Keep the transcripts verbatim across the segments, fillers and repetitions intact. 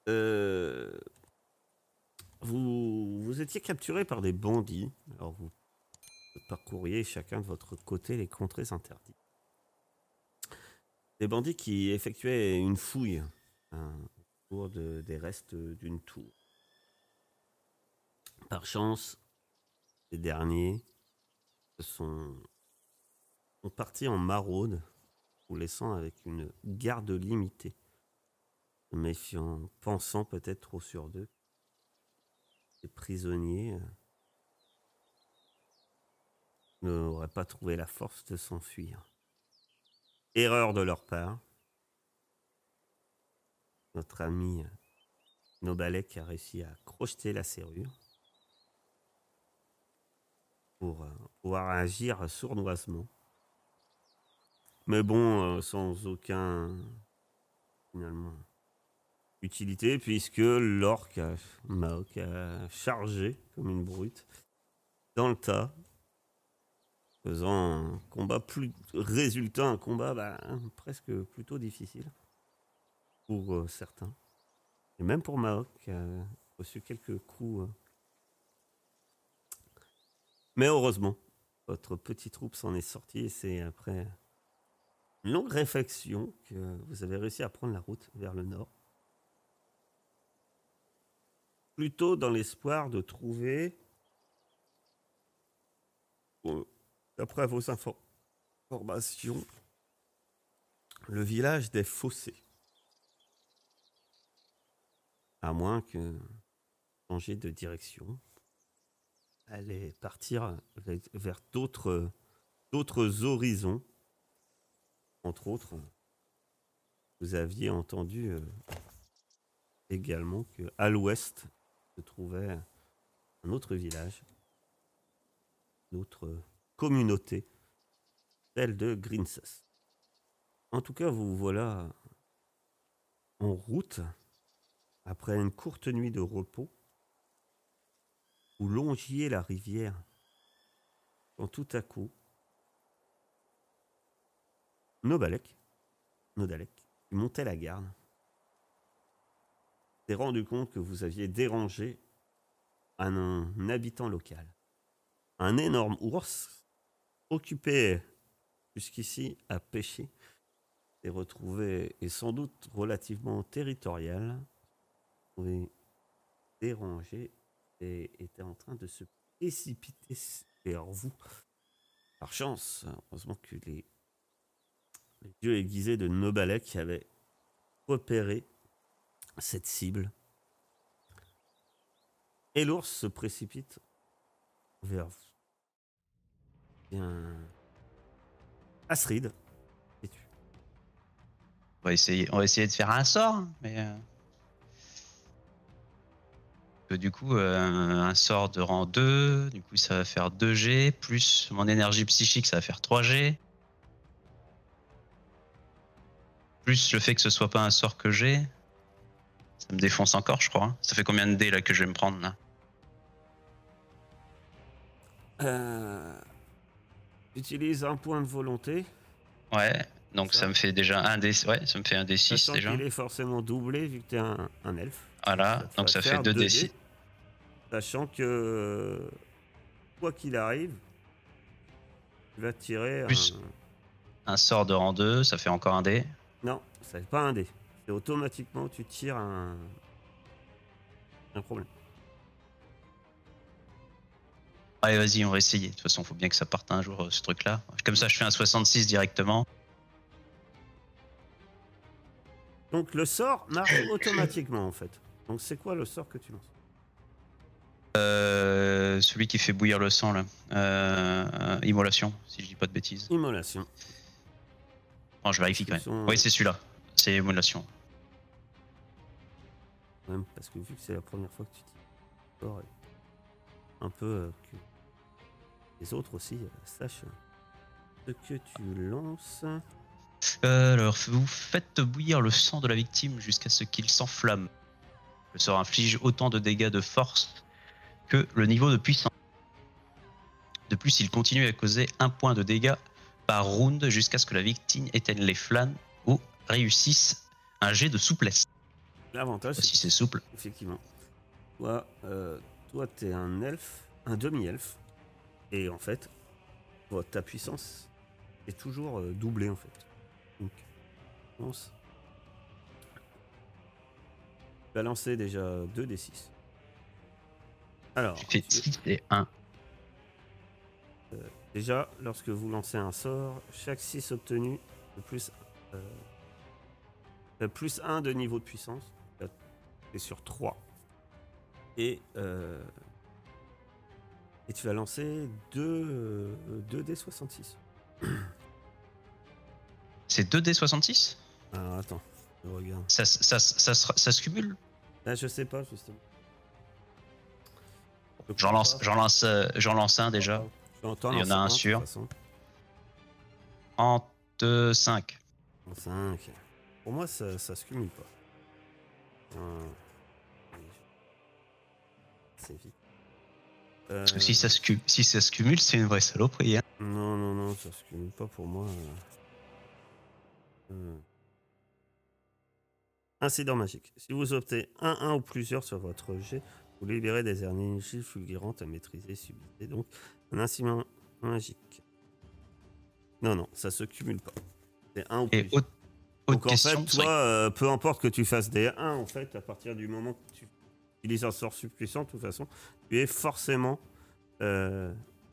Euh, vous, vous étiez capturé par des bandits. Alors vous parcouriez chacun de votre côté les contrées interdites. Des bandits qui effectuaient une fouille hein, autour de, des restes d'une tour. Par chance, les derniers sont, sont partis en maraude, vous laissant avec une garde limitée, méfiant, pensant peut-être trop sur d'eux. Les prisonniers n'auraient pas trouvé la force de s'enfuir. Erreur de leur part. Notre ami Nobalek a réussi à crocheter la serrure pour euh, pouvoir agir sournoisement. Mais bon, euh, sans aucun, finalement, utilité, puisque l'orque Maok a chargé comme une brute dans le tas, faisant un combat plus résultant, un combat bah, presque plutôt difficile pour euh, certains. Et même pour Maok, qui a reçu quelques coups. Euh. Mais heureusement, votre petite troupe s'en est sortie et c'est après une longue réflexion que vous avez réussi à prendre la route vers le nord. Plutôt dans l'espoir de trouver, bon, d'après vos informations, le village des Fossés. À moins que changer de direction, aller partir vers d'autres d'autres horizons. Entre autres, vous aviez entendu euh, également qu'à l'ouest se trouvait un autre village, une autre communauté, celle de Grinces. En tout cas, vous voilà en route après une courte nuit de repos. Vous longiez la rivière quand tout à coup, Nobalek, Nodalek, qui montait la garde, s'est rendu compte que vous aviez dérangé un, un habitant local. Un énorme ours, occupé jusqu'ici à pêcher, s'est retrouvé, et sans doute relativement territorial, trouvé dérangé et était en train de se précipiter vers vous. Par chance, heureusement que les, les dieux aiguisés de Nobalek avaient repéré cette cible. Et l'ours se précipite vers vous. Bien. Astrid, es-tu? On va essayer, on va essayer de faire un sort, mais euh... que du coup euh, un sort de rang deux, du coup ça va faire deux G, plus mon énergie psychique ça va faire trois G, plus le fait que ce soit pas un sort que j'ai, ça me défonce encore je crois. Ça fait combien de dés là que je vais me prendre là? euh, Utilise un point de volonté. Ouais, donc ça, ça me fait déjà un D, ouais, ça me fait un D six déjà. Il est forcément doublé vu que tu es un, un elfe. Voilà, ça donc ça fait deux D six. Sachant que quoi qu'il arrive, tu vas tirer plus un... un sort de rang deux, ça fait encore un dé. Non, ça fait pas un dé. C'est automatiquement tu tires un, un problème. Allez, vas-y, on va essayer. De toute façon, il faut bien que ça parte un jour, ce truc-là. Comme ça, je fais un soixante-six directement. Donc, le sort marche automatiquement, en fait. Donc, c'est quoi le sort que tu lances? euh, Celui qui fait bouillir le sang, là. Euh, immolation, si je dis pas de bêtises. Immolation. Bon, je vérifie quand même. Sont... Oui, c'est celui-là. C'est immolation. Même parce que vu que c'est la première fois que tu tires, un peu euh, que les autres aussi euh, sachent ce que tu lances. Euh, alors, vous faites bouillir le sang de la victime jusqu'à ce qu'il s'enflamme. Le sort inflige autant de dégâts de force que le niveau de puissance. De plus, il continue à causer un point de dégâts par round jusqu'à ce que la victime éteigne les flammes ou réussisse un jet de souplesse. L'avantage, c'est Si c'est souple. effectivement, toi, euh, toi, t'es un elfe, un demi-elfe, et en fait, toi, ta puissance est toujours euh, doublée en fait. Donc, on s- tu vas lancer déjà deux d six. Alors, J'ai fait tu- six et un. déjà, lorsque vous lancez un sort, chaque six obtenu de plus, euh, euh, plus un de niveau de puissance, là, t'es sur trois. Et, euh, et tu vas lancer deux d soixante-six. C'est deux d soixante-six. Alors attends, je regarde. ça, ça, ça, ça, se- ça se cumule. Ah, je sais pas, justement. Je J'en crois lance, pas. j'en lance, euh, j'en lance un Je crois déjà. pas. Je vais en t'en Il y en lancer a un de toute sûr. façon. trente-cinq. cinq. Pour moi, ça, ça se cumule pas. Un- C'est vite. Euh, Parce que si ça se, cu- si ça se cumule, c'est une vraie saloperie. Hein. Non, non, non, ça se cumule pas pour moi. Euh. Incident magique. Si vous optez un un ou plusieurs sur votre jet, vous libérez des énergies fulgurantes à maîtriser, subissez donc un incident magique. Non, non, ça se cumule pas. C'est un ou Et plusieurs. autre, autre Donc en question. fait, toi, euh, peu importe que tu fasses des un, en fait, à partir du moment que tu utilises un sort subpuissant, de toute façon, tu es forcément... euh,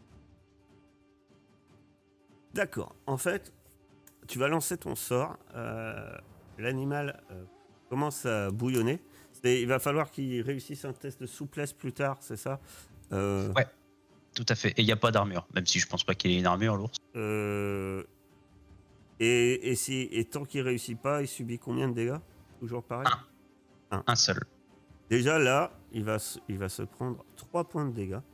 D'accord. En fait, tu vas lancer ton sort. euh, L'animal euh, commence à bouillonner. C'est- Il va falloir qu'il réussisse un test de souplesse plus tard, c'est ça? Euh, Ouais, tout à fait. Et il n'y a pas d'armure, même si je pense pas qu'il ait une armure, l'ours. euh, et, et, si, et tant qu'il réussit pas, il subit combien de dégâts? Toujours pareil? Un. Un. Un seul. Déjà là, il va, se, il va se prendre trois points de dégâts.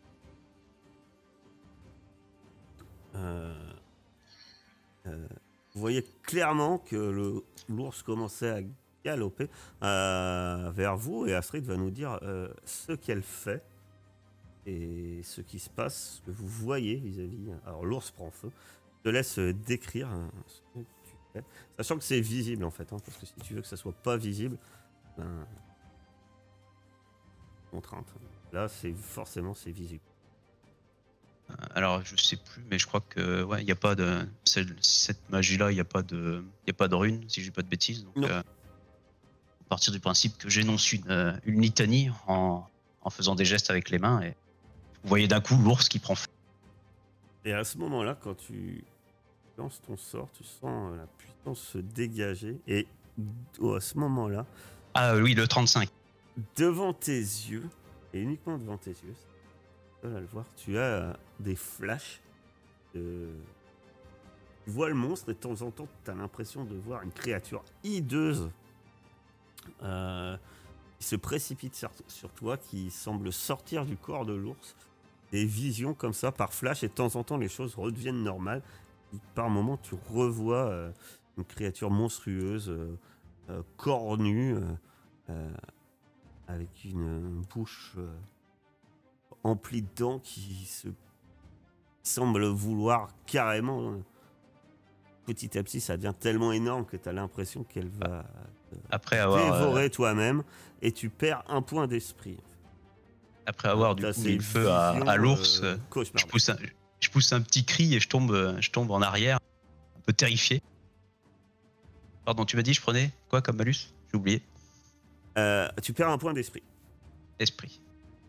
Euh, euh, vous voyez clairement que le l'ours commençait à galoper euh, vers vous et Astrid va nous dire euh, ce qu'elle fait et ce qui se passe, ce que vous voyez vis-à-vis. Alors l'ours prend feu. Je te laisse euh, décrire hein, ce que tu fais, sachant que c'est visible en fait, hein, parce que si tu veux que ça soit pas visible, ben, contrainte. Là, c'est forcément c'est visible. Alors, je sais plus, mais je crois que ouais, il y a pas de cette, cette magie-là, il n'y a pas de, il y a pas de rune, si je dis pas de bêtises. Donc, Non. euh, à partir du principe que j'énonce une, euh, une litanie en, en faisant des gestes avec les mains, et vous voyez d'un coup l'ours qui prend feu. Et à ce moment-là, quand tu lances ton sort, tu sens euh, la puissance se dégager. Et oh, à ce moment-là, Ah oui, le trente-cinq. devant tes yeux, et uniquement devant tes yeux, tu vas le voir, tu as euh, des flashs. De... Tu vois le monstre et de temps en temps, tu as l'impression de voir une créature hideuse euh, qui se précipite sur, sur toi, qui semble sortir du corps de l'ours. Des visions comme ça par flash et de temps en temps, les choses redeviennent normales. Et par moments, tu revois euh, une créature monstrueuse, euh, euh, cornue, euh, euh, avec une, une bouche euh, emplie de dents qui se qui semble vouloir carrément. euh, petit à petit, ça devient tellement énorme que tu as l'impression qu'elle va Après te avoir, euh, dévorer toi-même et tu perds un point d'esprit. après avoir du T'as coup ces mis le feu à, visions, à l'ours, euh, euh, je cauchemardesques. pousse un, je pousse un petit cri et je tombe, euh, je tombe en arrière, un peu terrifié. Pardon, tu m'as dit je prenais quoi comme malus? J'ai oublié. Euh, tu perds un point d'esprit. Esprit.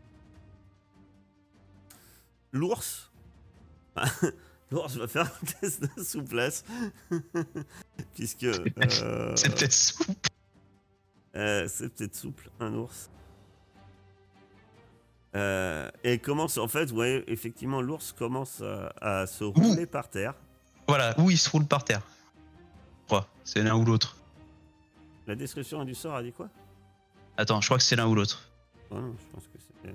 L'ours, l'ours va faire un test de souplesse, puisque euh, C'est peut-être souple. euh, c'est peut-être souple, un ours. Euh, et commence, en fait, vous voyez, effectivement, l'ours commence à, à se rouler par terre. Voilà, où il se roule par terre. Je crois, c'est l'un ou l'autre. La description du sort a dit quoi? Attends, je crois que c'est l'un ou l'autre. Oh non, je pense que c'est. euh,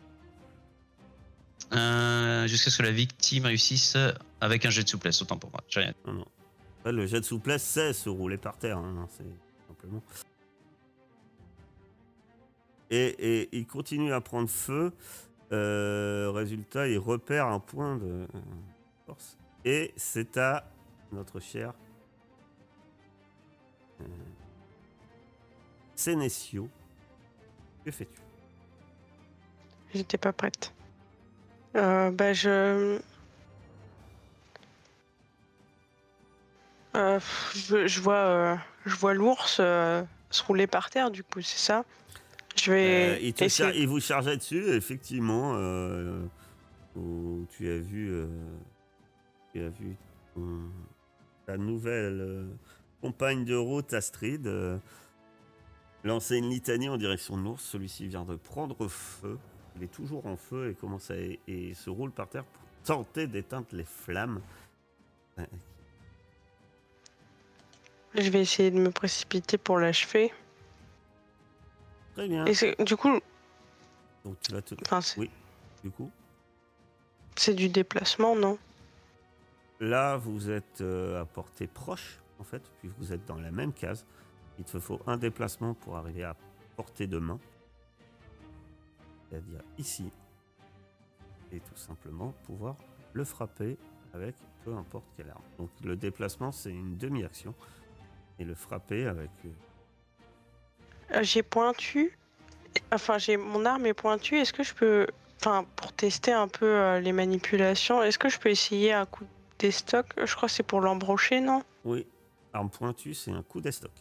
Euh, Jusqu'à ce que la victime réussisse avec un jet de souplesse, autant pour moi. J'ai rien. Non, non. Ouais, le jet de souplesse, c'est se rouler par terre, hein, c'est simplement. Et, et il continue à prendre feu. Euh, résultat, il repère un point de euh, force. Et c'est à notre cher euh, Sénécio, que fais-tu? J'étais pas prête. Euh, bah je... Euh, je, je vois, euh, je vois l'ours euh, se rouler par terre, du coup, c'est ça. Je Euh, vais il, te char- essayer. il vous chargeait dessus, effectivement. Euh, où tu as vu, euh, tu as vu ton- ta nouvelle euh, compagne de route, Astrid, euh, lancer une litanie en direction de l'ours. Celui-ci vient de prendre feu. Il est toujours en feu et commence à et se roule par terre pour tenter d'éteindre les flammes. Euh, Je vais essayer de me précipiter pour l'achever. Très bien. Et c'est- du coup, Donc tu vas te. enfin, c'est Oui, du coup. c'est du déplacement, non? Là, vous êtes euh, à portée proche, en fait, puis vous êtes dans la même case. Il te faut un déplacement pour arriver à portée de main. C'est-à-dire ici. Et tout simplement pouvoir le frapper avec peu importe quelle arme. Donc le déplacement, c'est une demi-action. Et le frapper avec... euh, Euh, j'ai pointu. Enfin, j'ai mon arme est pointue. Est-ce que je peux, enfin, pour tester un peu euh, les manipulations, est-ce que je peux essayer un coup des stocks? Je crois que c'est pour l'embrocher, non? Oui, arme pointue, c'est un coup d'estoc.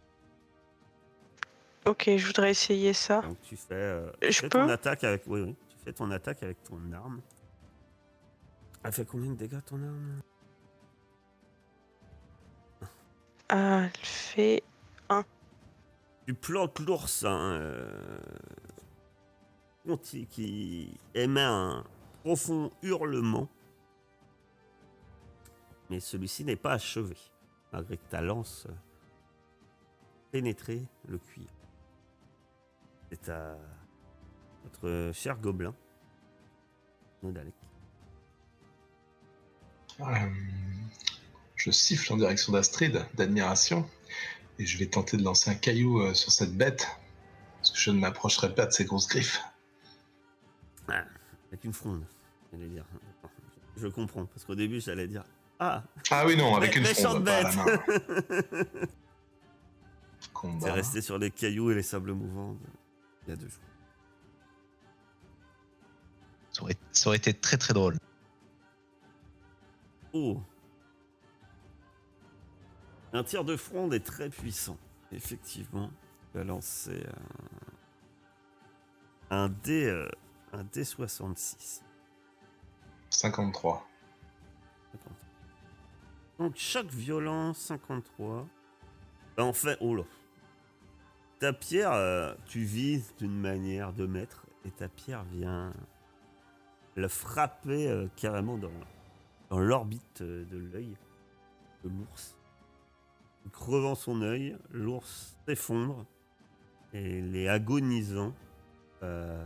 Ok, je voudrais essayer ça. Donc tu fais, euh, tu Je fais ton peux? attaque avec... Oui, oui. Tu fais ton attaque avec ton arme. Elle fait combien de dégâts ton arme? Ah, elle fait un. Tu plantes l'ours hein, euh, qui, qui émet un profond hurlement. Mais celui-ci n'est pas achevé, malgré que ta lance euh, pénétrait le cuir. C'est à notre cher gobelin, Nodalek. Euh, je siffle en direction d'Astrid, d'admiration, et je vais tenter de lancer un caillou euh, sur cette bête, parce que je ne m'approcherai pas de ses grosses griffes. Ah, avec une fronde, j'allais dire. Je comprends, parce qu'au début, j'allais dire ah, Ah oui, non, avec une méchante fronde, pas à la bête. main. C'est Combat. resté sur les cailloux et les sables mouvants il y a deux jours. Ça aurait, ça aurait été très très drôle. Oh. Un tir de fronde est très puissant. Effectivement, tu vas lancer un, un dé, euh, un dé soixante-six. cinquante-trois. Donc choc violent cinquante-trois. Ben, en fait, oh là. Ta pierre, euh, tu vises d'une manière de mettre et ta pierre vient le frapper euh, carrément dans, dans l'orbite euh, de l'œil de l'ours. Crevant son œil, l'ours s'effondre et les agonisants. Euh...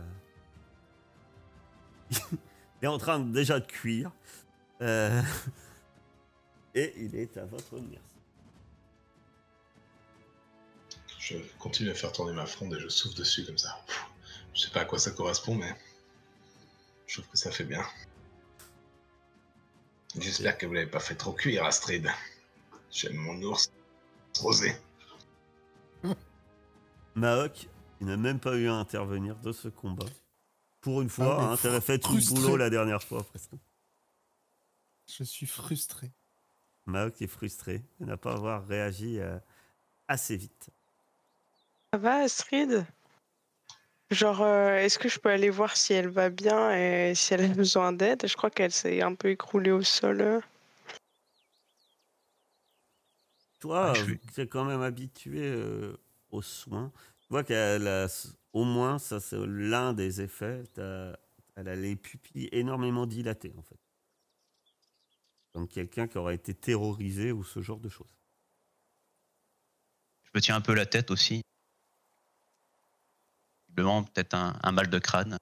il est en train de, déjà de cuire. Euh... et il est à votre merci. Je continue à faire tourner ma fronde et je souffle dessus comme ça. Je sais pas à quoi ça correspond, mais je trouve que ça fait bien. J'espère que vous l'avez pas fait trop cuire, Astrid. J'aime mon ours rosé. Maok, il n'a même pas eu à intervenir de ce combat. Pour une fois, Ah, mais hein, t'avais fait tout le frustré. boulot la dernière fois presque. Je suis frustré. Maok est frustré de n'a pas avoir réagi euh, assez vite. Ça va, Astrid? Genre, euh, est-ce que je peux aller voir si elle va bien et si elle a besoin d'aide? Je crois qu'elle s'est un peu écroulée au sol. euh. Toi, Ah, je euh, suis- tu es quand même habitué euh, aux soins. Tu vois qu'elle a, au moins, ça c'est l'un des effets, t'as- elle a les pupilles énormément dilatées en fait. Comme quelqu'un qui aurait été terrorisé ou ce genre de choses. Je me tiens un peu la tête aussi. Visiblement, peut-être un, un mal de crâne.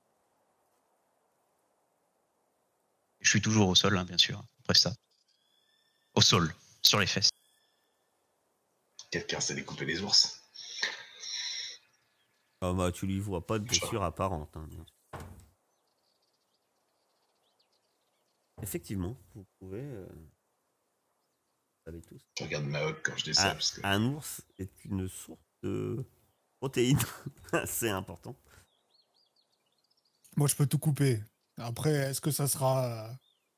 Je suis toujours au sol, hein, bien sûr, après ça. Au sol, sur les fesses. Quelqu'un sait découper les ours. Ah bah tu lui vois pas de blessure apparente. Hein, bien sûr. Effectivement, vous pouvez... Euh, vous savez tous. Je regarde Maok quand je dis Un, ça, parce que un ours est une source de protéines, c'est important. Moi, je peux tout couper. Après, est-ce que ça sera, euh,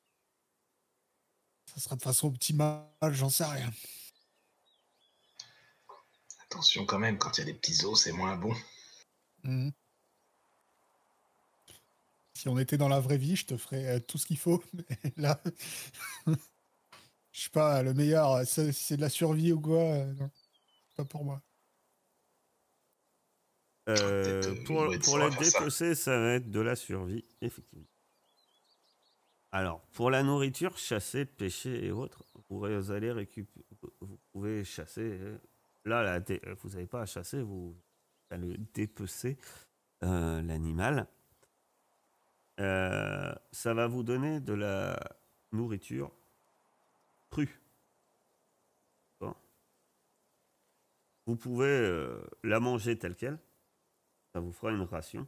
ça sera de façon optimale? J'en sais rien. Attention quand même, quand il y a des petits os, c'est moins bon. Mhm. Si on était dans la vraie vie, je te ferais euh, tout ce qu'il faut. Mais là, je suis pas le meilleur. euh, ça- Si c'est de la survie ou quoi, euh, non, c'est pas pour moi. Euh, Peut-être, euh, pour Noël pour saura les faire ça. dépecer, ça va être de la survie, effectivement. Alors, pour la nourriture, chasser, pêcher et autres, vous allez récupérer, vous pouvez chasser. euh, Là, la dé- vous n'avez pas à chasser, vous allez dépecer euh, l'animal. Euh, ça va vous donner de la nourriture crue. Bon. Vous pouvez euh, la manger telle quelle, ça vous fera une ration,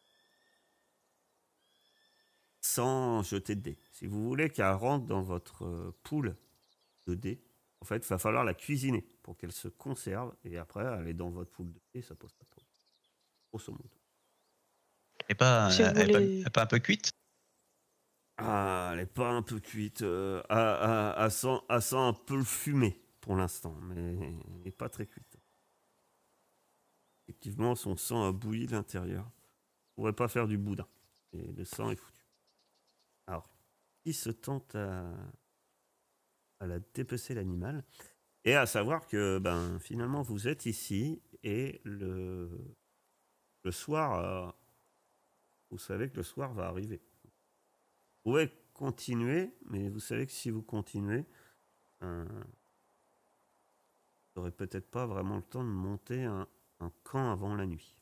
sans jeter de dés. Si vous voulez qu'elle rentre dans votre euh, pool de dés, en fait, il va falloir la cuisiner pour qu'elle se conserve et après, elle est dans votre pool de dés, ça pose pas de problème. Grosso modo. Et pas, Si vous elle est pas, voulez. elle est pas un peu cuite? Ah, elle est pas un peu cuite. Euh, elle, elle- elle sent, elle sent un peu le fumé pour l'instant, mais elle n'est pas très cuite. Effectivement, son sang a bouilli de l'intérieur. On pourrait pas faire du boudin. Et le sang est foutu. Alors, qui se tente à, à la dépecer l'animal? Et à savoir que ben, finalement, vous êtes ici et le, le soir, euh, vous savez que le soir va arriver. Vous pouvez continuer, mais vous savez que si vous continuez, euh, vous n'aurez peut-être pas vraiment le temps de monter un, un camp avant la nuit.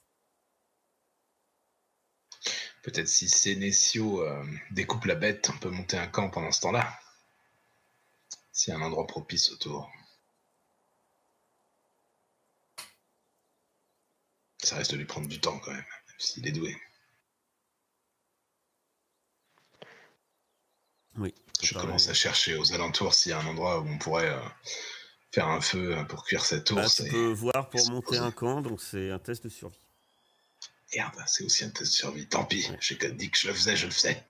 Peut-être si Sénécio euh, découpe la bête, on peut monter un camp pendant ce temps-là. S'il y a un endroit propice autour. Ça reste de lui prendre du temps quand même, même s'il est doué. Oui. Je pareil. commence à chercher aux alentours s'il y a un endroit où on pourrait euh, faire un feu euh, pour cuire cette Bah, ours. tu et... peux voir pour et se monter poser. un camp, donc c'est un test de survie. Merde, c'est aussi un test de survie. Tant pis, Ouais. j'ai dit que je le faisais, je le faisais.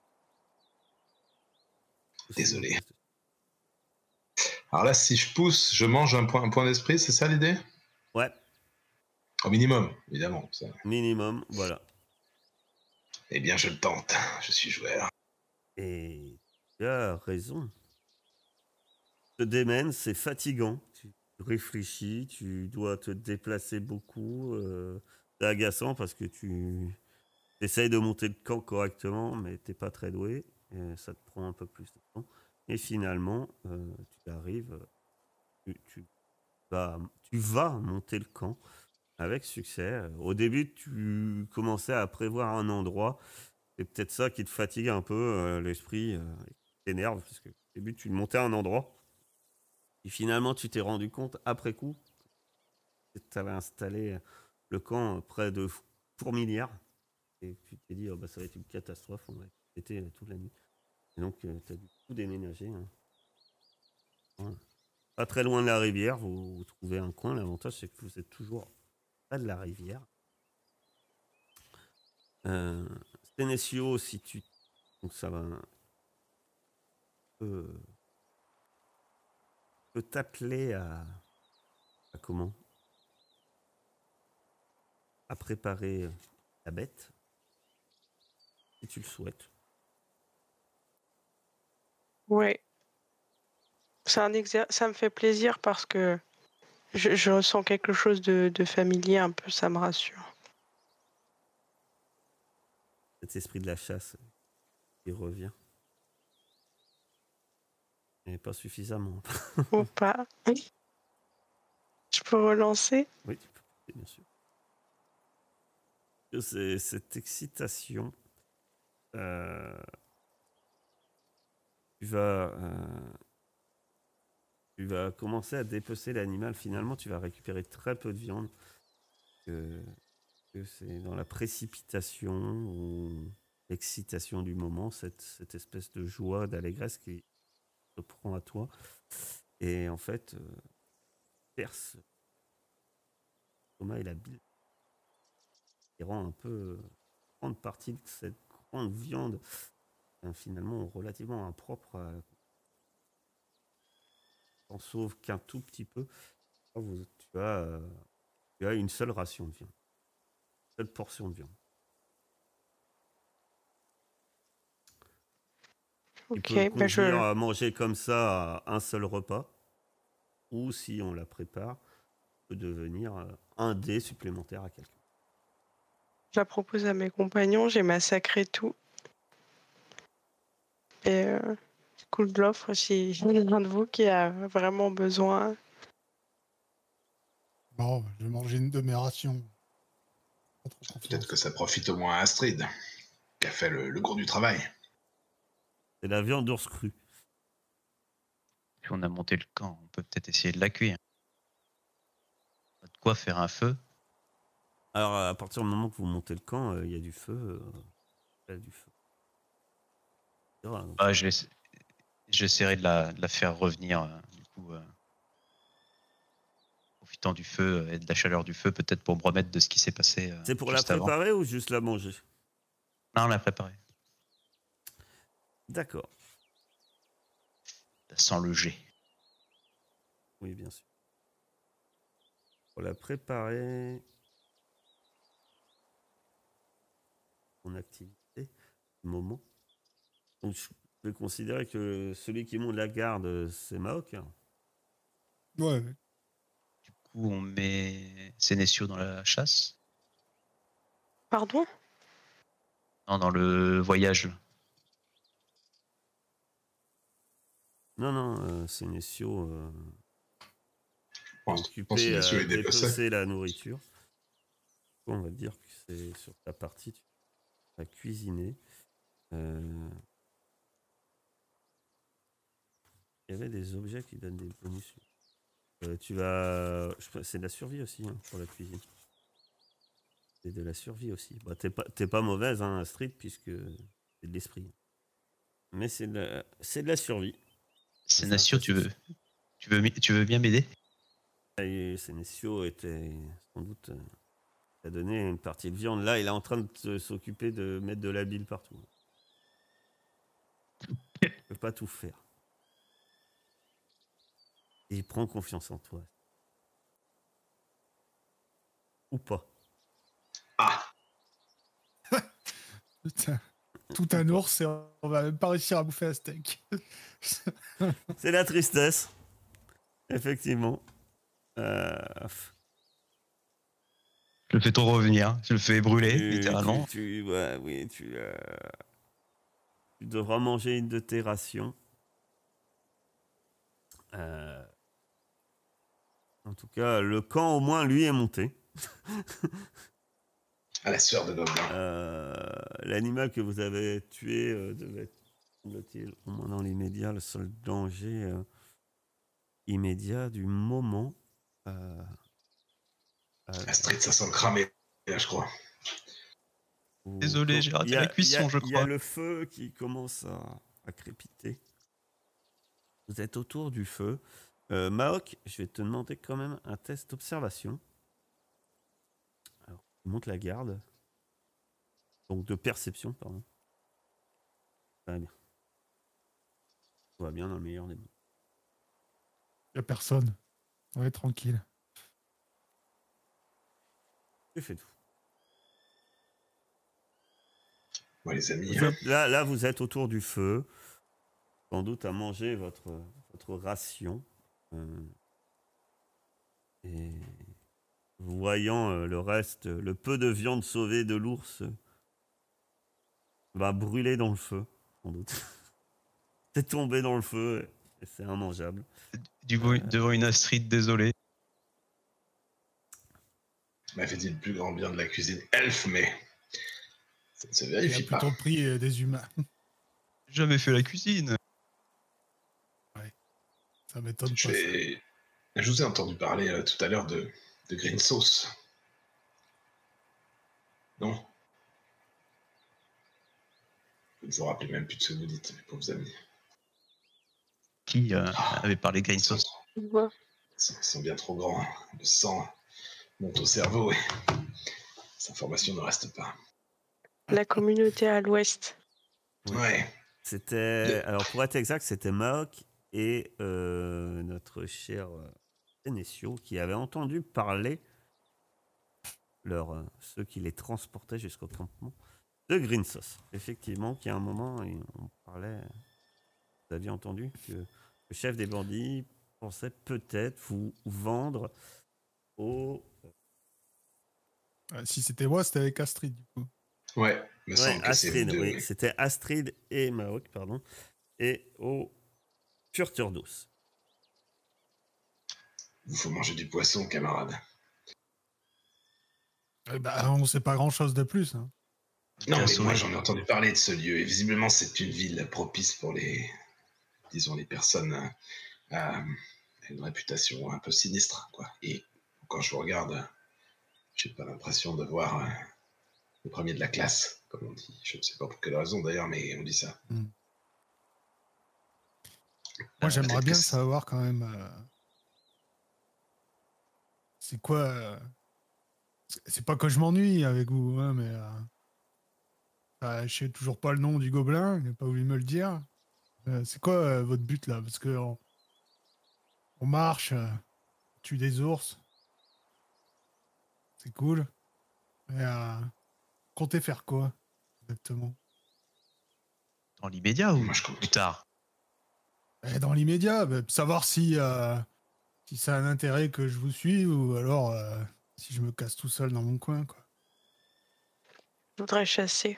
Aussi Désolé. un test de- Alors là, si je pousse, je mange un point, un point d'esprit, c'est ça l'idée? Ouais, Au minimum, évidemment. Ça. minimum, voilà. Eh bien, je le tente. Je suis joueur. Et tu as raison. Ce démène, c'est fatigant. Tu réfléchis, tu dois te déplacer beaucoup. euh, c'est agaçant parce que tu essayes de monter le camp correctement, mais t'es pas très doué. Et ça te prend un peu plus de temps. Et finalement, euh, tu arrives, tu, tu vas, tu vas monter le camp avec succès. Au début, tu commençais à prévoir un endroit. C'est peut-être ça qui te fatigue un peu euh, l'esprit, euh, et qui t'énerve, parce que au début, tu montais un endroit. Et finalement, tu t'es rendu compte, après coup, que tu avais installé le camp près de Fourmilière. Et tu t'es dit, oh, bah, ça va être une catastrophe, on va être euh, toute la nuit. Et donc, euh, tu as dû tout déménager. Hein. Voilà. Pas très loin de la rivière, vous, vous trouvez un coin. L'avantage, c'est que vous êtes toujours près de la rivière. Euh, Sénécio, si tu. Donc, ça va. Peut, peut t'atteler à. à comment? À préparer la bête, si tu le souhaites. Ouais. C'est un exer... Ça me fait plaisir parce que je, je ressens quelque chose de, de familier un peu, ça me rassure. Cet esprit de la chasse, il revient. Mais pas suffisamment. Ou pas. Je peux relancer? Oui, tu peux, bien sûr. C'est cette excitation. euh, tu vas, euh, tu vas commencer à dépecer l'animal. Finalement, tu vas récupérer très peu de viande. Que, que c'est dans la précipitation ou l'excitation du moment, cette, cette espèce de joie, d'allégresse qui te prend à toi. Et en fait, euh, perce Thomas et la bile. qui rend un peu euh, grande partie de cette grande viande euh, finalement relativement impropre, à... en sauve qu'un tout petit peu. Vous, tu, as, euh, tu as une seule ration de viande, une seule portion de viande. Tu Ok, peux bah convenir je, à manger comme ça à un seul repas, ou si on la prépare, peut devenir euh, un dé supplémentaire à quelqu'un. je la propose à mes compagnons, j'ai massacré tout. Et euh, du coup, de l'offre, si il y en a un de vous qui a vraiment besoin. Bon, je vais manger une de mes rations. Pas trop Peut-être confiance. que ça profite au moins à Astrid, qui a fait le, le gros du travail. C'est la viande d'ours crue. Puis on a monté le camp, on peut peut-être essayer de la cuire. On a de quoi faire un feu. Alors, à partir du moment que vous montez le camp, il euh, y a du feu. Euh, y a du feu. Ah, je laisse- J'essaierai de la, de la faire revenir, euh, du coup, euh, profitant du feu et de la chaleur du feu, peut-être pour me remettre de ce qui s'est passé euh, C'est pour la juste avant. préparer ou juste la manger? Non, on l'a préparée. D'accord. Sans le jet. Oui, bien sûr. Pour la préparer, mon activité, moment. Donc, je vais considérer que celui qui monte la garde, c'est Maok. Ouais, Du coup, on met Sénécio dans la chasse. Pardon? Non, dans le voyage. Non, non, euh, Sénécio euh, Je pense, je pense occupé que à Messieurs est dépassé. dépecer la nourriture. On va dire que c'est sur ta partie, tu vas cuisiner. Euh, Il y avait des objets qui donnent des bonus. Euh, tu vas. je- C'est de la survie aussi hein, pour la cuisine. C'est de la survie aussi. Bah, t'es pas, t'es pas mauvaise, hein, Astrid, puisque c'est de l'esprit. Mais c'est de, la- c'est de la survie. C'est ça, Sénécio, ça, tu c'est veux, tu veux, mi- tu veux bien m'aider? Et Sénécio était sans doute. euh, Il a donné une partie de viande. Là, il est en train de se- s'occuper de mettre de la bile partout. Il peut pas tout faire. Et il prend confiance en toi. Ou pas. Ah, putain. Tout un ours et on va même pas réussir à bouffer un steak. C'est la tristesse. Effectivement. Euh, Je le fais trop revenir. Je le fais brûler, tu, littéralement. tu, tu- ouais, oui, tu, euh, tu devras manger une de tes rations. Euh, en tout cas, le camp, au moins, lui, est monté. à la sueur de Gobelin. Euh, L'animal que vous avez tué euh, devait être, semble-t-il, au moins dans l'immédiat, le seul danger euh, immédiat du moment. Euh, euh, Astrid, ça sent le cramé, là, je crois. où- Désolé, j'ai raté il y a- la cuisson, il y a- je Il y a crois. le feu qui commence à, à crépiter. Vous êtes autour du feu. Euh, Maok, je vais te demander quand même un test d'observation. Alors, tu montes la garde. Donc de perception, pardon. Très bien. Tout va bien dans le meilleur des mondes. Y a personne. Ouais, tranquille. Tu fais tout. Bon, les amis, Vous êtes- là, là, vous êtes autour du feu. Sans doute à manger votre, votre ration. Euh, et voyant euh, le reste, le peu de viande sauvée de l'ours euh, va brûler dans le feu, sans doute. C'est tombé dans le feu et c'est immangeable. Du coup, devant une Astrid, désolé. m'avait dit le plus grand bien de la cuisine elfe, mais ça ne se Il a vérifie pas. plutôt pris euh, des humains. J'ai jamais fait la cuisine. Ça m'étonne Je, pas. ça. vais... je vous ai entendu parler euh, tout à l'heure de, de green sauce. Non? Vous ne vous rappelez même plus de ce que vous dites, mes pauvres amis. Qui euh, avait parlé green Ils sont, sauce? ils sont bien trop grands. Le sang monte au cerveau et Cette information ne reste pas. La communauté à l'ouest. Oui. Ouais. C'était, alors pour être exact, c'était Maok et euh, notre cher euh, Sénécio qui avaient entendu parler, leur, euh, ceux qui les transportaient jusqu'au campement, de Green Sauce. Effectivement, qu'il y a un moment, et on parlait, vous aviez entendu que le chef des bandits pensait peut-être vous vendre au... Euh, si c'était moi, c'était avec Astrid, du coup. Ouais, me Ouais, semble que c'est vous Astrid, deux. oui, oui. c'était Astrid et Maok, pardon, et au Furturdos. Il faut manger du poisson, camarade. Eh ben, on sait pas grand-chose de plus. Hein. Non, Bien mais sauvé. moi j'en ai entendu parler de ce lieu, et visiblement c'est une ville propice pour les, disons, les personnes euh, à une réputation un peu sinistre, quoi. Et quand je vous regarde, j'ai pas l'impression de voir euh, le premier de la classe, comme on dit. Je ne sais pas pour quelle raison d'ailleurs, mais on dit ça. Mm. Euh, Moi, j'aimerais peut-être bien que c'est- savoir quand même. euh, C'est quoi. euh, c'est- C'est pas que je m'ennuie avec vous, hein, mais. euh, euh, je sais toujours pas le nom du gobelin, il n'a pas voulu me le dire. Euh, c'est quoi euh, votre but là? Parce que on, on marche, euh, on tue des ours. C'est cool. Mais euh, comptez faire quoi exactement? Dans l'immédiat ou Moi, je compte. plus tard? Eh, dans l'immédiat, bah, savoir si, euh, si ça a un intérêt que je vous suive ou alors euh, si je me casse tout seul dans mon coin, quoi. Je voudrais chasser.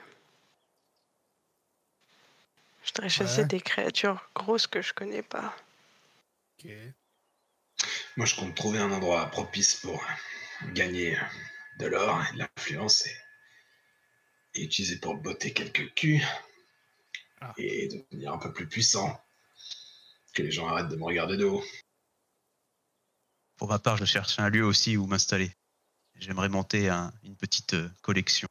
Je voudrais chasser Ouais. des créatures grosses que je connais pas. Ok. Moi, je compte trouver un endroit propice pour gagner de l'or et de l'influence et, et utiliser pour botter quelques culs Ah. et devenir un peu plus puissant. Que les gens arrêtent de me regarder de haut. Pour ma part, je cherche un lieu aussi où m'installer. J'aimerais monter un- une petite euh, collection.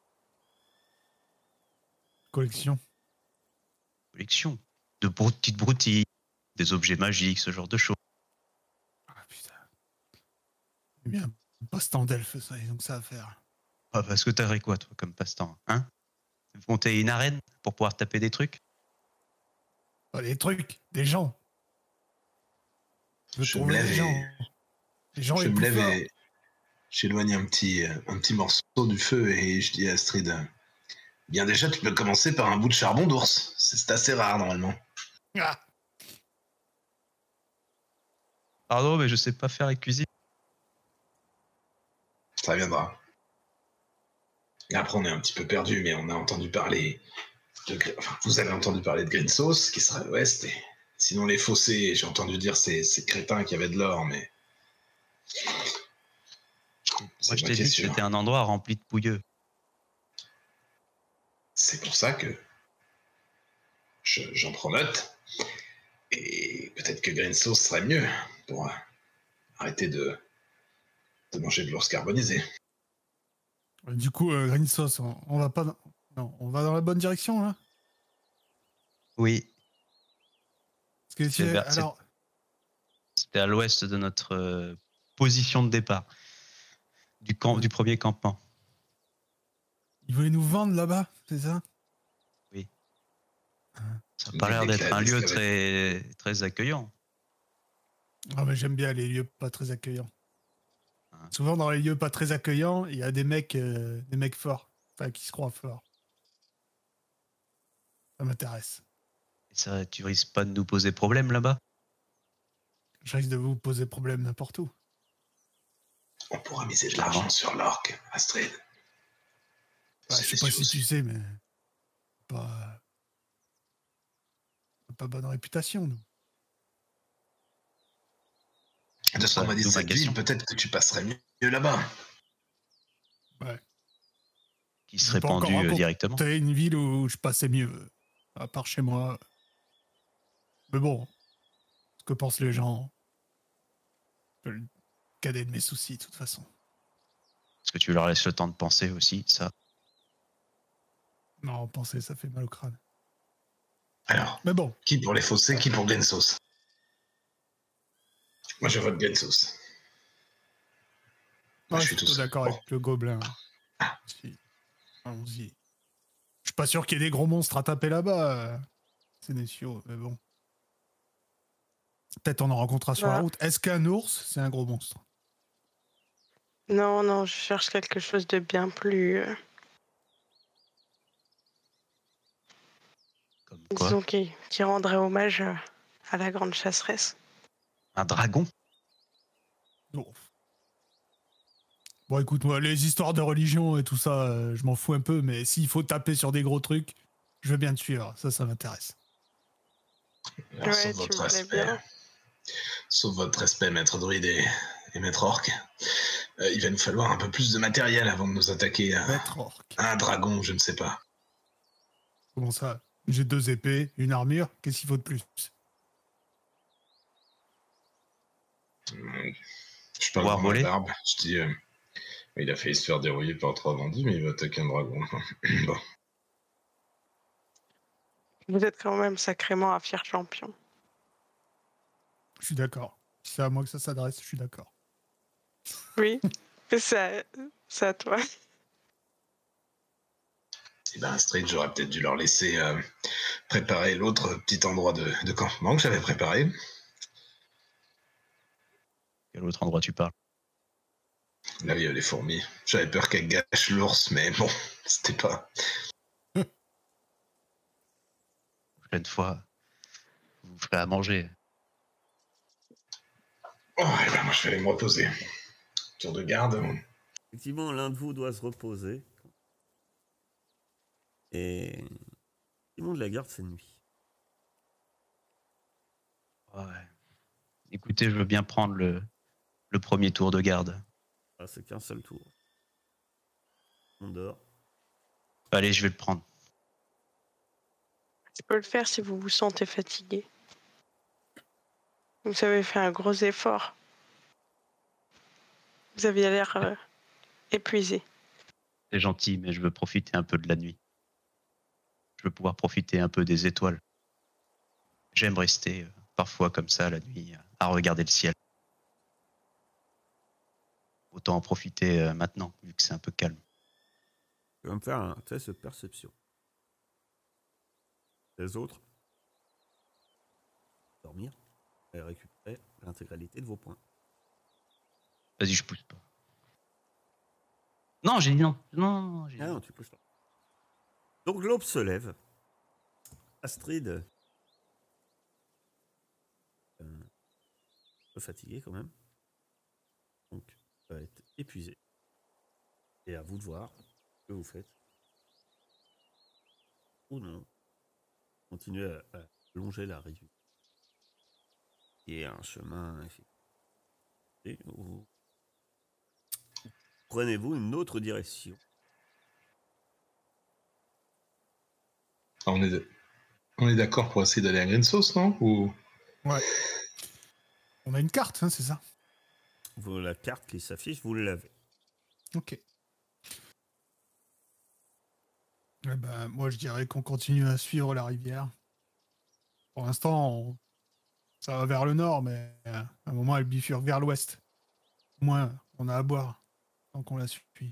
Collection. Collection de brou- petites broutilles, des objets magiques, ce genre de choses. Ah putain. Eh bien, passe-temps d'elfe, ça, donc ça à faire. Ah, parce que t'aurais quoi, toi, comme passe-temps, hein? Monter une arène pour pouvoir taper des trucs? Pas des trucs, des gens. Je veux Je me trouver lève des et- gens. Les gens Je les me plus lève forts. et j'éloigne un petit, euh, un petit morceau du feu et je dis à Astrid, euh, bien déjà, tu peux commencer par un bout de charbon d'ours. C'est c'est assez rare normalement. Ah. Pardon, mais je sais pas faire la cuisine. Ça viendra. Et après, on est un petit peu perdu, mais on a entendu parler de... Gre- Enfin, vous avez entendu parler de Green Sauce, qui serait à l'ouest. Et... Sinon, les fossés, j'ai entendu dire ces, ces crétins qui avaient de l'or, mais... Moi, C'est je t'ai moitié dit que sûr. c'était un endroit rempli de pouilleux. C'est pour ça que je- j'en prends note. Et peut-être que Green Sauce serait mieux pour euh, arrêter de, de manger de l'ours carbonisé. Du coup, euh, Green Sauce, on, on va pas. Dans... Non, on va dans la bonne direction, là. Oui, Parce que C'est si- vers- c'est- alors, c'était à l'ouest de notre euh, position de départ. Du, camp, du premier campement. ils voulaient nous vendre là-bas, c'est ça? Ça n'a pas l'air d'être un lieu très, très accueillant. Ah, mais j'aime bien les lieux pas très accueillants. Hein. Souvent, dans les lieux pas très accueillants, il y a des mecs, euh, des mecs forts, enfin, qui se croient forts. Ça m'intéresse. Et ça, tu risques pas de nous poser problème là-bas? Je risque de vous poser problème n'importe où. On pourra miser de l'argent sur l'orque, Astrid. Ouais, C'est je sais pas précieux si tu aussi. sais, mais pas, pas bonne réputation, nous. De ce qu'on Ça, m'a dit de d'où ma cette question. ville, peut-être que tu passerais mieux mieux là-bas. Ouais. Qui J'ai serait pas encore pendu euh, raconté directement? une ville où je passais mieux, à part chez moi. Mais bon, ce que pensent les gens, c'est le cadet de mes soucis, de toute façon. Est-ce que tu leur laisses le temps de penser aussi, ça? Non, penser, ça fait mal au crâne. Alors, Mais bon, qui pour les fossés, qui pour Green Sauce? Moi, je vote Green Sauce. moi, je je suis suis tout plutôt seul. d'accord Bon. avec le gobelin. Ah, Si. Allons-y. Je suis pas sûr qu'il y ait des gros monstres à taper là-bas. euh, C'est Nessio, mais bon. Peut-être on en rencontrera sur la Bah. route. Est-ce qu'un ours, c'est un gros monstre? Non, non, je cherche quelque chose de bien plus. euh, Comme quoi? disons qui, qui rendrait hommage euh, à la grande chasseresse. Un dragon? Bon. Bon, écoute, moi, les histoires de religion et tout ça, euh, je m'en fous un peu, mais s'il faut taper sur des gros trucs, je veux bien te suivre. Ça, ça m'intéresse. Alors, Ouais, sauf tu votre me plais respect, bien. sauf votre respect, maître druide et, et maître orc, euh, il va nous falloir un peu plus de matériel avant de nous attaquer à, Maître orc. à un dragon, je ne sais pas. Comment ça? J'ai deux épées, une armure. Qu'est-ce qu'il faut de plus? Hum, Je parle Pouvoir dans ma voler? barbe. Je dis, euh, il a failli se faire dérouiller par trois bandits, mais il va attaquer un dragon. Bon. Vous êtes quand même sacrément un fier champion. Je suis d'accord. Si c'est à moi que ça s'adresse, je suis d'accord. Oui, c'est à toi. Et ben, Astrid, j'aurais peut-être dû leur laisser euh, préparer l'autre petit endroit de, de campement que j'avais préparé. Quel autre endroit tu parles? Là où il y avait les fourmis. J'avais peur qu'elles gâchent l'ours, mais bon, c'était pas. Prochaine fois, vous vous ferez à manger. Oh, et ben moi je vais aller me reposer. Tour de garde. Effectivement, l'un de vous doit se reposer. Et tout le monde la garde cette nuit. Ouais. Écoutez, je veux bien prendre le, le premier tour de garde. Ah, c'est qu'un seul tour. On dort. Allez, je vais le prendre. Je peux le faire si vous vous sentez fatigué. Vous avez fait un gros effort. Vous aviez l'air euh, épuisé. C'est gentil, mais je veux profiter un peu de la nuit. Je veux pouvoir profiter un peu des étoiles. J'aime rester euh, parfois comme ça la nuit, euh, à regarder le ciel. Autant en profiter euh, maintenant, vu que c'est un peu calme. Je vais me faire un test de perception. Les autres, dormir et récupérer l'intégralité de vos points. Vas-y, je pousse pas. Non, j'ai dit non. Non, non, non, j'ai dit Ah non. non, tu pousses pas. Donc l'aube se lève. Astrid, euh, un peu fatiguée quand même. Donc, va être épuisée. Et à vous de voir ce que vous faites. Ou non. Continuez à, à longer la rive. Qui est un chemin, effectivement. Ou prenez-vous une autre direction. Ah, on est, on est d'accord pour essayer d'aller à Green Sauce, non? Ou... Ouais. On a une carte, hein, c'est ça? Vous, la carte qui s'affiche, vous l'avez. Ok. Eh ben, moi, je dirais qu'on continue à suivre la rivière. Pour l'instant, on- ça va vers le nord, mais euh, à un moment, elle bifurque vers l'ouest. Au moins, on a à boire tant qu'on la suit.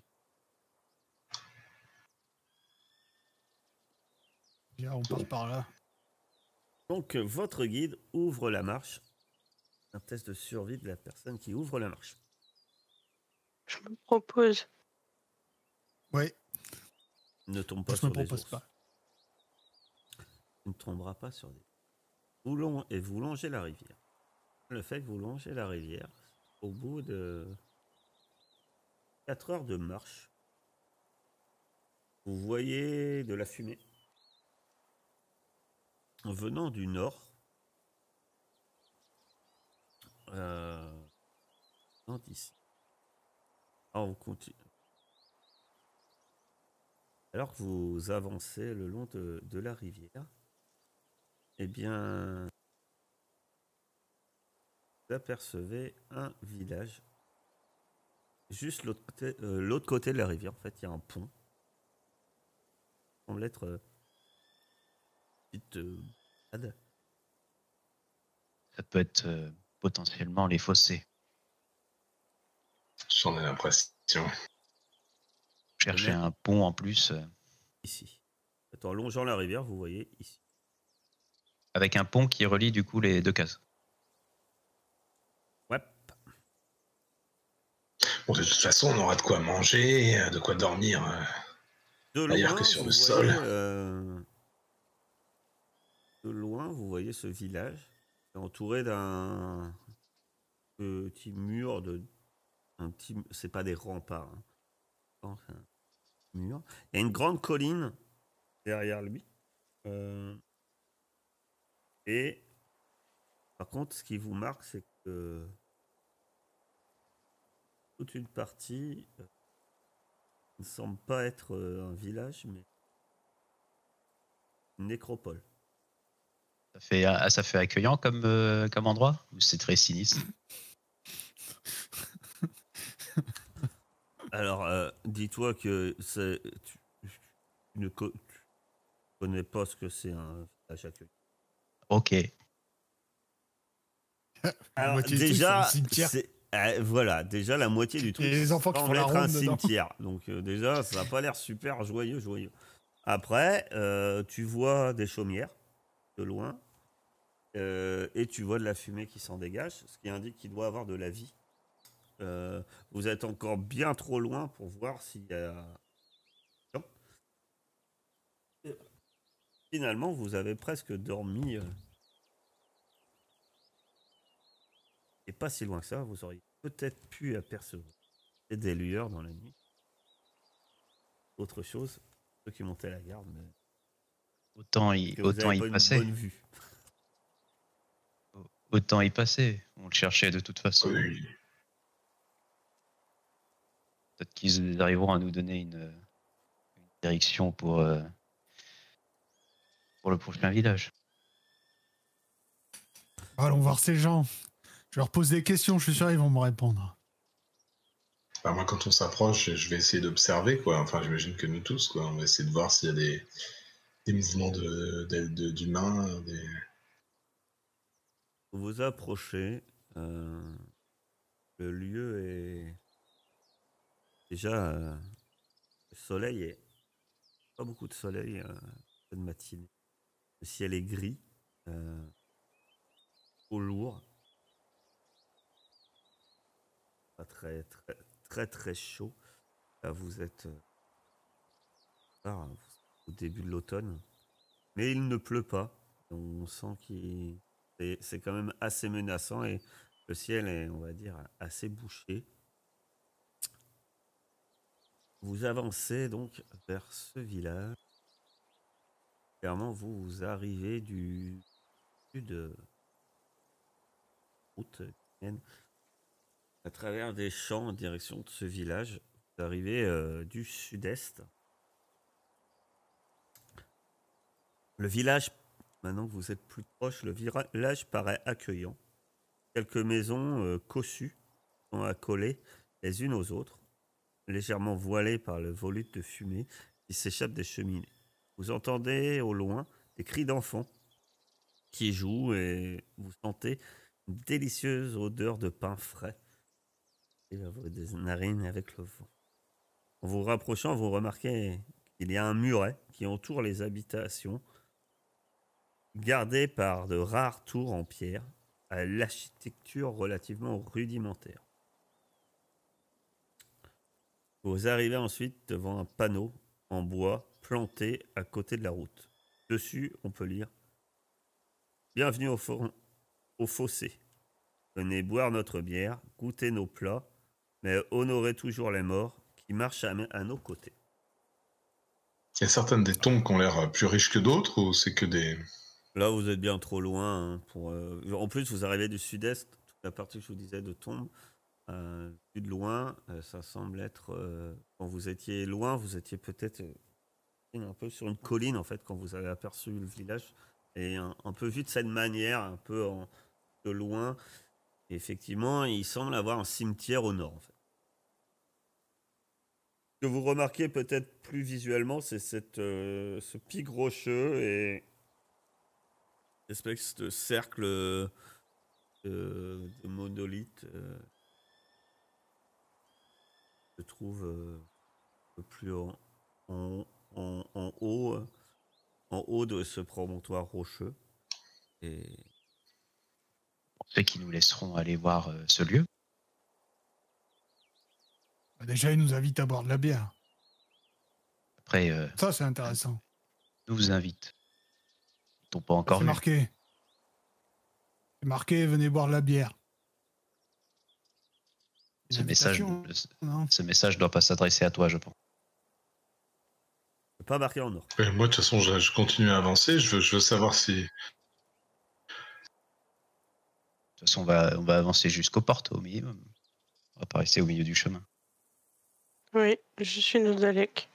Déjà, on part par là. Donc, euh, votre guide ouvre la marche. Un test de survie de la personne qui ouvre la marche. Je me propose. Ouais, Ne tombe pas je me sur des propose ours. pas. Tu ne tomberas pas sur des... Vous long... Et vous longez la rivière. Le fait que vous longez la rivière, au bout de quatre heures de marche, vous voyez de la fumée venant du nord. Euh... Non, d'ici. Alors, vous continuez. Alors que vous avancez le long de, de la rivière, eh bien, vous apercevez un village. Juste l'autre côté, euh, l'autre côté de la rivière, en fait, il y a un pont. Ça semble être euh, une petite euh, balade. Ça peut être euh, potentiellement les fossés. J'en ai l'impression. chercher Jamais. un pont en plus, euh, Ici. En longeant la rivière, vous voyez ici. avec un pont qui relie du coup les deux cases. Ouais. Bon, de toute façon, on aura de quoi manger, euh, de quoi dormir euh, De ailleurs que loin, sur vous le voyez, sol. euh, de loin, vous voyez ce village entouré d'un petit mur de, un petit, c'est pas des remparts, hein. Non, c'est un mur. Il y a une grande colline derrière lui. Euh, et par contre, ce qui vous marque, c'est que toute une partie euh, ne semble pas être euh, un village, mais une nécropole. Ça fait, ah, ça fait accueillant comme, euh, comme endroit ou c'est très sinistre? Alors, euh, dis-toi que c'est, tu, tu ne co- tu connais pas ce que c'est un village accueillant. Ok. La Alors, moitié du truc, c'est le déjà, cimetière. c'est, euh, voilà, déjà la moitié du Et truc les enfants qui font semble la être un ronde dedans. cimetière. Donc euh, déjà, ça n'a pas l'air super joyeux, joyeux. Après, euh, tu vois des chaumières de loin euh, et tu vois de la fumée qui s'en dégage, ce qui indique qu'il doit avoir de la vie. Euh, vous êtes encore bien trop loin pour voir s'il y a... Non. Finalement, vous avez presque dormi euh, et pas si loin que ça. Vous auriez peut-être pu apercevoir des lueurs dans la nuit. Autre chose, ceux qui montaient la garde, mais Autant y, que vous autant n'avez y pas une passer. bonne vue. Autant y passer. On le cherchait de toute façon. Oui. Peut-être qu'ils arriveront à nous donner une, une direction pour, euh, pour le prochain village. Allons voir ces gens. Je leur pose des questions, je suis sûr ils vont me répondre. Bah, moi, quand on s'approche, je vais essayer d'observer, quoi. Enfin, j'imagine que nous tous, quoi. On va essayer de voir s'il y a des, des mouvements de, de- de- d'humains. Des... Vous vous approchez. euh, le lieu est déjà euh, le soleil est pas beaucoup de soleil euh, cette matinée. Le ciel est gris, euh, au lourd, pas très très très très chaud. Là, vous êtes euh, tard, hein, au début de l'automne, mais il ne pleut pas. On sent qu'il c'est c'est quand même assez menaçant et le ciel est, on va dire, assez bouché. Vous avancez donc vers ce village. Clairement, vous, vous arrivez du sud de route qui mène à travers des champs en direction de ce village. Vous arrivez euh, du sud-est. Le village, maintenant que vous êtes plus proche, le village paraît accueillant. Quelques maisons euh, cossues sont accolées les unes aux autres, légèrement voilées par le volute de fumée qui s'échappe des cheminées. Vous entendez au loin des cris d'enfants qui jouent et vous sentez une délicieuse odeur de pain frais qui va vous des narines avec le vent. En vous rapprochant, vous remarquez qu'il y a un muret qui entoure les habitations, gardé par de rares tours en pierre, à l'architecture relativement rudimentaire. Vous arrivez ensuite devant un panneau en bois planté à côté de la route. Dessus, on peut lire « Bienvenue au, for- au fossé. Venez boire notre bière, goûter nos plats, mais honorez toujours les morts qui marchent à, à nos côtés. » Il y a certaines des tombes qui ont l'air plus riches que d'autres, ou c'est que des... Là, vous êtes bien trop loin. Hein, pour, euh, En plus, vous arrivez du sud-est, toute la partie que je vous disais de tombe. Euh, plus de loin, euh, ça semble être... euh, quand vous étiez loin, vous étiez peut-être euh, un peu sur une colline, en fait, quand vous avez aperçu le village. Et un, un peu vu de cette manière, un peu en, de loin. Et effectivement, il semble avoir un cimetière au nord, en fait. Ce que vous remarquez peut-être plus visuellement, c'est cette, euh, ce pic rocheux et espèce de cercle de, de monolithe, euh, se trouve euh, peu plus en, en, en, en haut, euh, en haut de ce promontoire rocheux. Et Ceux qui nous laisseront aller voir euh, ce lieu. Bah, déjà, il nous invite à boire de la bière. Après, euh, Ça, c'est intéressant. nous vous invite. Ils t'ont pas encore C'est vu. marqué. C'est marqué, venez boire de la bière. Une Ce message, invitation, le- non ce message doit pas s'adresser à toi, je pense. c'est pas marqué en or. Et moi, de toute façon, je, je continue à avancer. Je veux, je veux savoir si. De toute façon, on va, on va avancer jusqu'aux portes au minimum. On va pas rester au milieu du chemin. Oui, je suis Nodalek.